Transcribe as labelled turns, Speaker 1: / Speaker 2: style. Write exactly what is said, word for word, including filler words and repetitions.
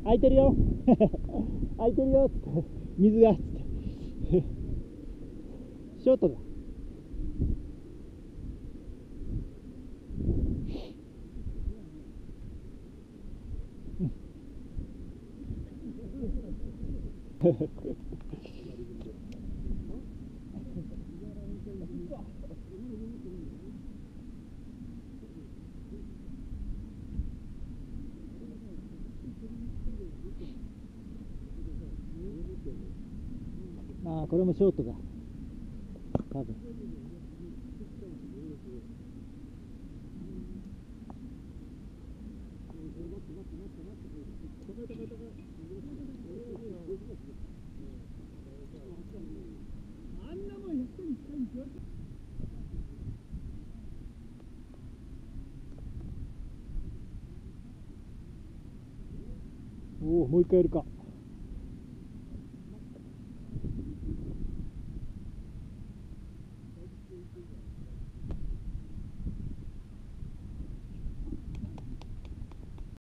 Speaker 1: 空いてるよ空いてるよっつって水がっつってショートだ。ああ、これもショートだ多分。おお、もう一回やるか。